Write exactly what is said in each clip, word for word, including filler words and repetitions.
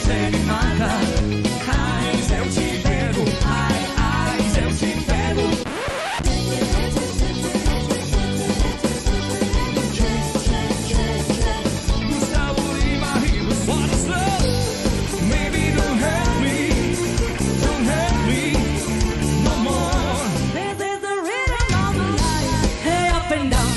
você me mata. Ai, se eu te pego, ai, ai, se eu te pego. Gustavo Lima, he was what is love. Maybe don't hurt me, don't hurt me no more. This is the rhythm of my life, hey up and down.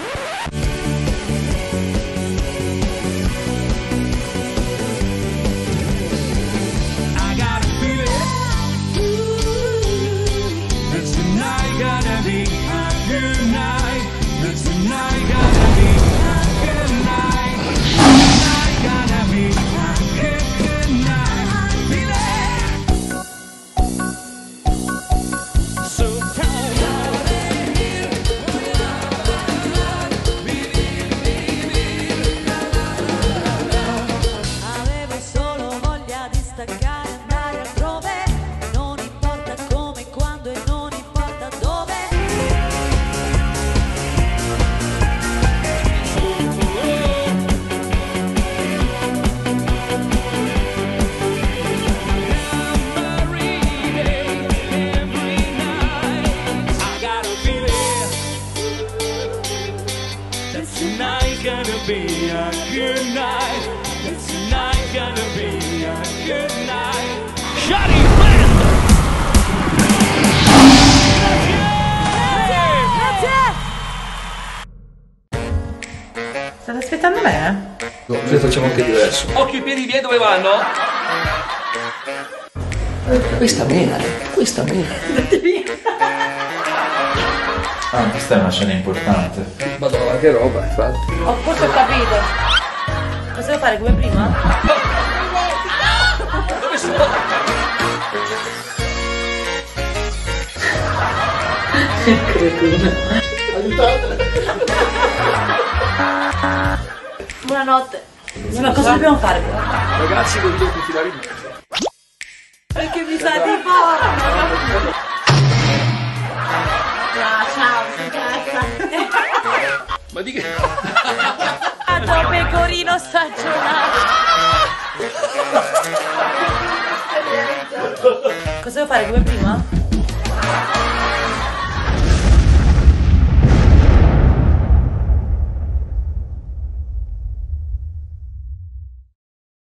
Be a good night. It's not gonna be a good night. Shotty Band! Grazie! State aspettando me? No, noi facciamo anche diverso. Occhio i piedi via dove vanno? Questa mena, questa mena. Ah, questa è una scena importante. Madonna, che roba, infatti. Ho forse ho capito. Cosa devo fare come prima? Dove sono? Cretino. Aiutate. Buonanotte. Ma cosa dobbiamo fare? Ragazzi, non devo tirare in mezzo. Perché mi sa di fuori. Ciao, si cazza. Ma di che? Ciao, pecorino stagionato. Cosa devo fare come prima?